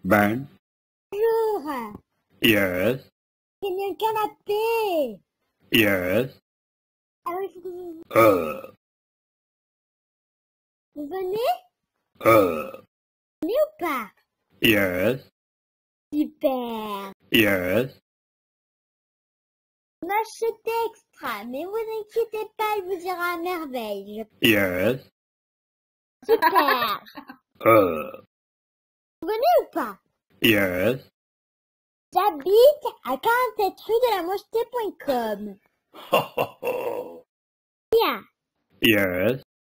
Ben. Bonjour. Yes. C'est le canapé. Yes. Ah oui, faut que vous... Vous venez ou pas? Yes. Super. Yes. On a acheté extra, mais vous inquiétez pas, il vous ira à merveille. Yes. Super. Vous venez ou pas? Yes. J'habite à 47 rue de la Mocheté.com. Ho, ho, ho. Bien. Yes.